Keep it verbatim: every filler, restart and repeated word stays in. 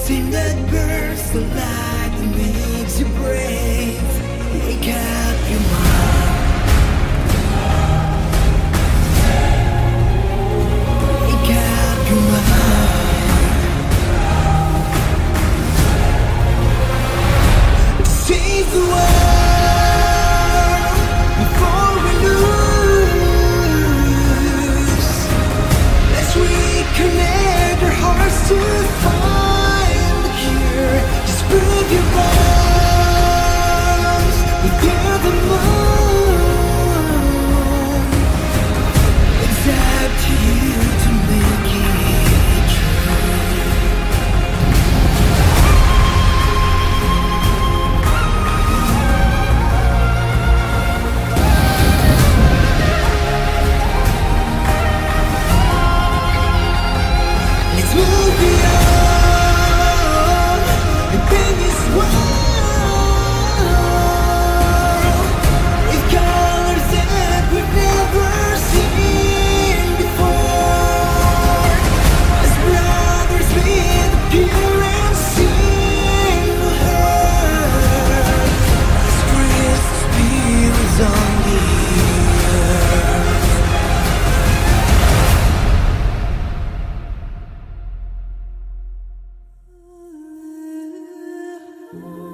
Sing that burst the light that makes you brave. Wake up your mind. Wake up your mind. Save the world before we lose. Let's reconnect our hearts to find the cure. Just prove your bones within the moon. It's up to you to make it move beyond and bring this world with colors that we've never seen before. As brothers with a pure and single heart, as Christ's spirits on the earth. Oh